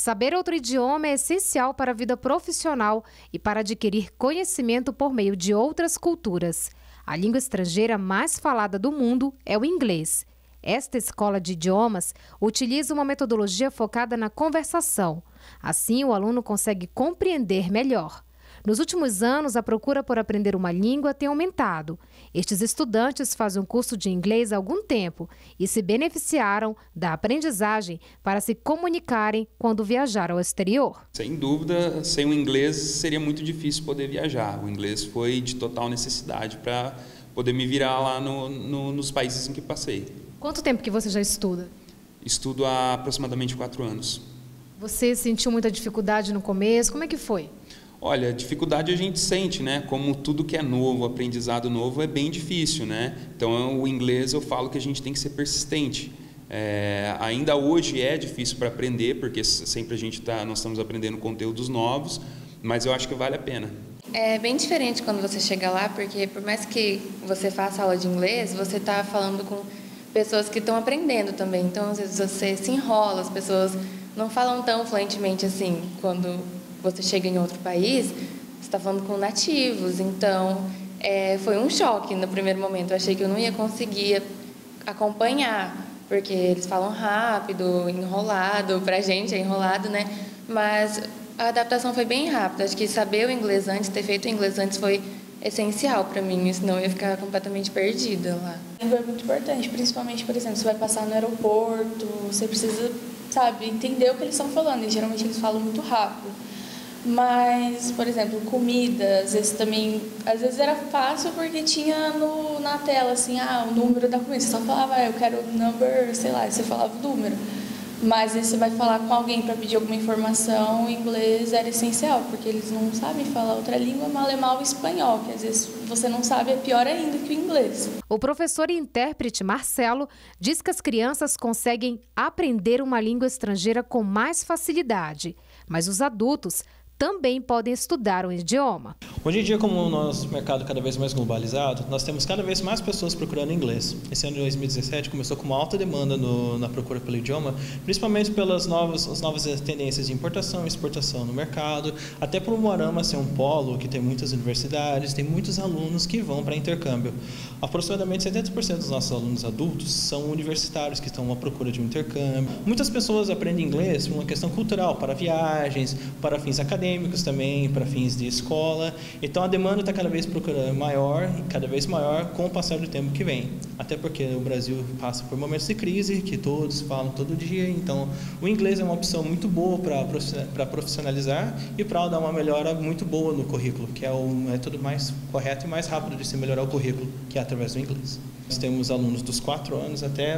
Saber outro idioma é essencial para a vida profissional e para adquirir conhecimento por meio de outras culturas. A língua estrangeira mais falada do mundo é o inglês. Esta escola de idiomas utiliza uma metodologia focada na conversação. Assim, o aluno consegue compreender melhor. Nos últimos anos, a procura por aprender uma língua tem aumentado. Estes estudantes fazem um curso de inglês há algum tempo e se beneficiaram da aprendizagem para se comunicarem quando viajar ao exterior. Sem dúvida, sem o inglês seria muito difícil poder viajar. O inglês foi de total necessidade para poder me virar lá nos países em que passei. Quanto tempo que você já estuda? Estudo há aproximadamente 4 anos. Você sentiu muita dificuldade no começo? Como é que foi? Olha, dificuldade a gente sente, né? Como tudo que é novo, aprendizado novo é bem difícil, né? Então, o inglês eu falo que a gente tem que ser persistente. Ainda hoje é difícil para aprender, porque sempre nós estamos aprendendo conteúdos novos, mas eu acho que vale a pena. É bem diferente quando você chega lá, porque por mais que você faça aula de inglês, você está falando com pessoas que estão aprendendo também. Então, às vezes você se enrola, as pessoas não falam tão fluentemente assim. Quando você chega em outro país, você está falando com nativos. Então, foi um choque no primeiro momento. Eu achei que eu não ia conseguir acompanhar, porque eles falam rápido, enrolado. Para a gente é enrolado, né? Mas a adaptação foi bem rápida. Acho que saber o inglês antes, ter feito o inglês antes foi essencial para mim, senão eu ia ficar completamente perdida lá. A língua é muito importante, principalmente, por exemplo, você vai passar no aeroporto, você precisa, entender o que eles estão falando, e geralmente eles falam muito rápido. Mas, por exemplo, comida, às vezes era fácil porque tinha na tela, assim, o número da comida. Você só falava, eu quero o number, sei lá, e você falava o número. Mas aí você vai falar com alguém para pedir alguma informação, o inglês era essencial, porque eles não sabem falar outra língua, mal o espanhol, que às vezes você não sabe, é pior ainda que o inglês. O professor e intérprete Marcelo diz que as crianças conseguem aprender uma língua estrangeira com mais facilidade, mas os adultos também podem estudar um idioma. Hoje em dia, como o nosso mercado cada vez mais globalizado, nós temos cada vez mais pessoas procurando inglês. Esse ano de 2017 começou com uma alta demanda na procura pelo idioma, principalmente pelas novas tendências de importação e exportação no mercado, até por Umuarama ser um polo que tem muitas universidades, tem muitos alunos que vão para intercâmbio. Aproximadamente 70% dos nossos alunos adultos são universitários que estão à procura de um intercâmbio. Muitas pessoas aprendem inglês por uma questão cultural, para viagens, para fins acadêmicos também, para fins de escola. Então a demanda está cada vez cada vez maior com o passar do tempo que vem. Até porque o Brasil passa por momentos de crise, que todos falam todo dia, então o inglês é uma opção muito boa para profissionalizar e para dar uma melhora muito boa no currículo, que é o método mais correto e mais rápido de se melhorar o currículo, que é através do inglês. Nós temos alunos dos 4 anos até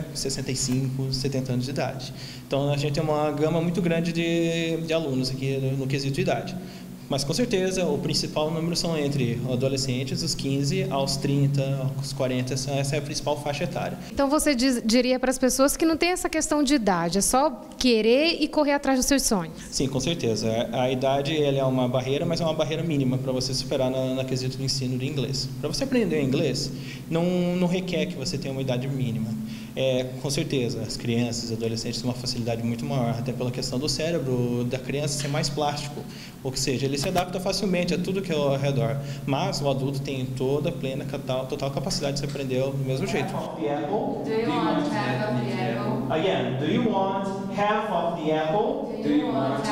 65, 70 anos de idade. Então a gente tem uma gama muito grande de alunos aqui no quesito de idade. Mas com certeza o principal número são entre adolescentes, dos 15 aos 30, aos 40, essa é a principal faixa etária. Então você diria para as pessoas que não tem essa questão de idade, é só querer e correr atrás dos seus sonhos? Sim, com certeza. A idade ela é uma barreira, mas é uma barreira mínima para você superar na quesito do ensino de inglês. Para você aprender inglês, não requer que você tenha uma idade mínima. Com certeza, as crianças e adolescentes têm uma facilidade muito maior, até pela questão do cérebro da criança ser mais plástico, ou seja, ele se adapta facilmente a tudo que é ao redor, mas o adulto tem toda a plena, total capacidade de se aprender do mesmo jeito. Do you want half of the apple? Again, do you want half of the apple? Do you want